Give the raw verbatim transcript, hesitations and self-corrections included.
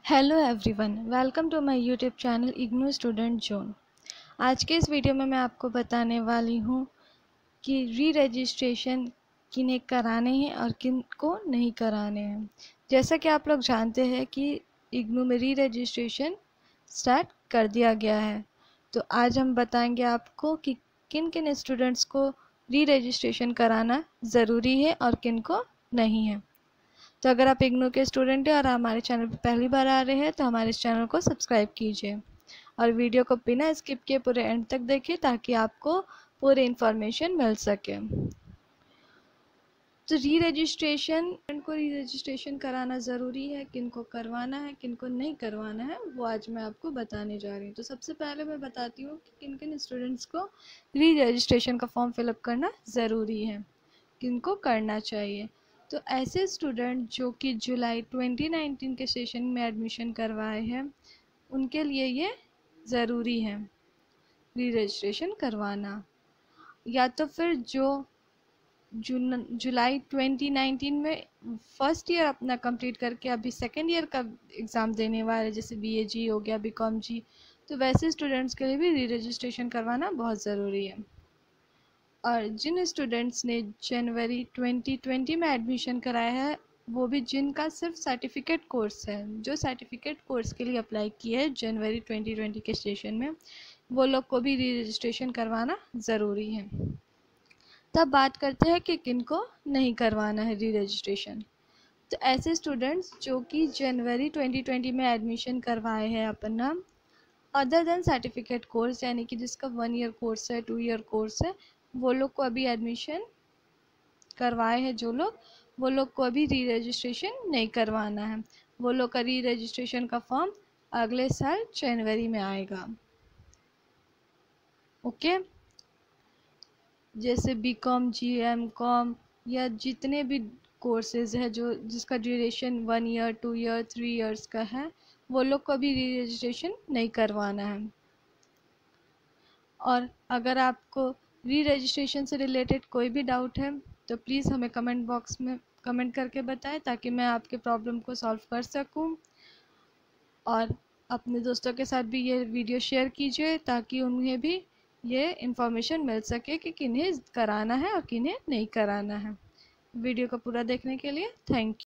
Hello everyone, welcome to my YouTube channel IGNOU student zone. आज के इस video में मैं आपको बताने वाली हूँ कि री रजिस्ट्रेशन किन्हें कराने हैं और किन को नहीं कराने हैं। जैसा कि आप लोग जानते हैं कि इग्नू में री रजिस्ट्रेशन स्टार्ट कर दिया गया है, तो आज हम बताएंगे आपको कि किन किन स्टूडेंट्स को री रजिस्ट्रेशन कराना ज़रूरी है और किन को नहीं है। तो अगर आप इग्नू के स्टूडेंट हैं और हमारे चैनल पर पहली बार आ रहे हैं तो हमारे इस चैनल को सब्सक्राइब कीजिए और वीडियो को बिना स्किप किए पूरे एंड तक देखिए ताकि आपको पूरी इन्फॉर्मेशन मिल सके। तो री रजिस्ट्रेशन को री रजिस्ट्रेशन कराना ज़रूरी है, किन को करवाना है किन को नहीं करवाना है वो आज मैं आपको बताने जा रही हूँ। तो सबसे पहले मैं बताती हूँ कि किन किन स्टूडेंट्स को री रजिस्ट्रेशन का फॉर्म फिलअप करना ज़रूरी है, किन को करना चाहिए। तो ऐसे स्टूडेंट जो कि जुलाई ट्वेंटी नाइनटीन के सेशन में एडमिशन करवाए हैं उनके लिए ये ज़रूरी है री रजिस्ट्रेशन करवाना, या तो फिर जो जून जुलाई ट्वेंटी नाइनटीन में फर्स्ट ईयर अपना कंप्लीट करके अभी सेकेंड ईयर का एग्ज़ाम देने वाले, जैसे बीए जी हो गया, बीकॉम जी, तो वैसे स्टूडेंट्स के लिए भी री रजिस्ट्रेशन करवाना बहुत ज़रूरी है। और जिन स्टूडेंट्स ने जनवरी ट्वेंटी ट्वेंटी में एडमिशन कराया है, वो भी जिनका सिर्फ सर्टिफिकेट कोर्स है, जो सर्टिफिकेट कोर्स के लिए अप्लाई किया है जनवरी ट्वेंटी ट्वेंटी के सेशन में, वो लोग को भी री रजिस्ट्रेशन करवाना ज़रूरी है। तब बात करते हैं कि किन को नहीं करवाना है री रजिस्ट्रेशन। तो ऐसे स्टूडेंट्स जो कि जनवरी ट्वेंटी ट्वेंटी में एडमिशन करवाए हैं अपना अदर देन सर्टिफिकेट कोर्स, यानी कि जिसका वन ईयर कोर्स है, टू ईयर कोर्स है, वो लोग को अभी एडमिशन करवाए हैं जो लोग, वो लोग को अभी री रजिस्ट्रेशन नहीं करवाना है। वो लोग का री रजिस्ट्रेशन का फॉर्म अगले साल जनवरी में आएगा। ओके, जैसे बीकॉम जी, एम कॉम या जितने भी कोर्सेज है जो जिसका duration one year, two year, three years का है, वो लोग को अभी री रजिस्ट्रेशन नहीं करवाना है। और अगर आपको री रजिस्ट्रेशन से रिलेटेड कोई भी डाउट है तो प्लीज़ हमें कमेंट बॉक्स में कमेंट करके बताएं ताकि मैं आपके प्रॉब्लम को सॉल्व कर सकूं। और अपने दोस्तों के साथ भी ये वीडियो शेयर कीजिए ताकि उन्हें भी ये इन्फॉर्मेशन मिल सके कि किन्हें कराना है और किन्हें नहीं कराना है। वीडियो को पूरा देखने के लिए थैंक यू।